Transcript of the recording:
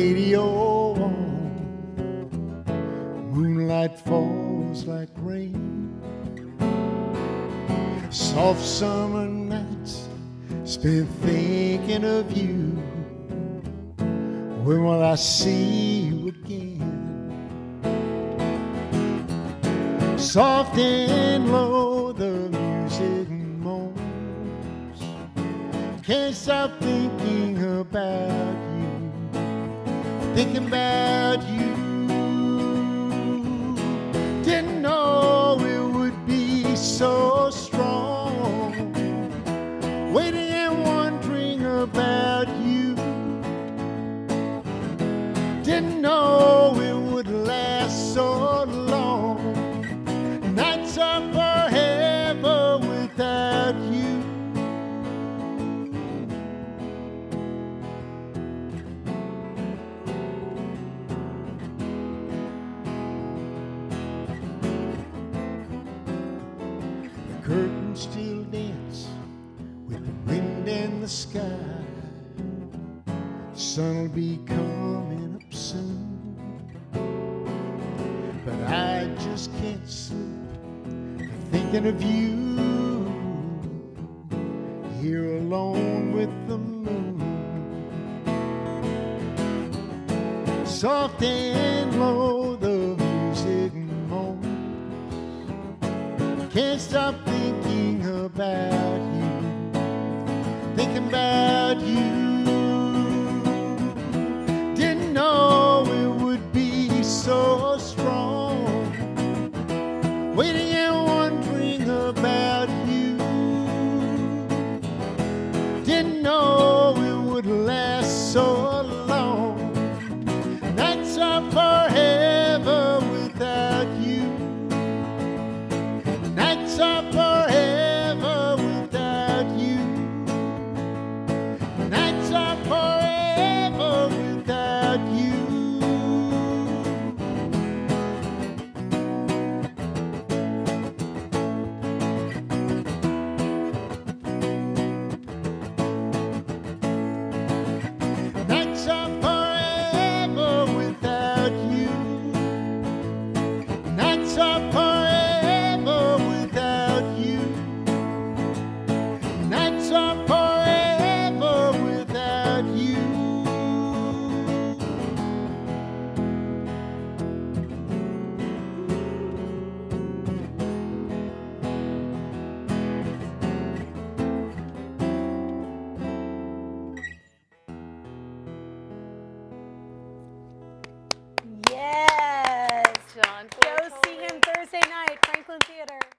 radio on. Moonlight falls like rain. Soft summer nights spent thinking of you. When will I see you again? Soft and low the music moans. Can't stop thinking about you, thinking about you. Didn't know it would be so strong, waiting and wondering about you. Didn't know it would last so long. Nights are forever without you. The curtains still dance with the wind and the sky. The sun will be coming up soon, but I just can't sleep thinking of you, here alone with the moon. Soft and low the music moans. Can't stop thinking about you, thinking about you.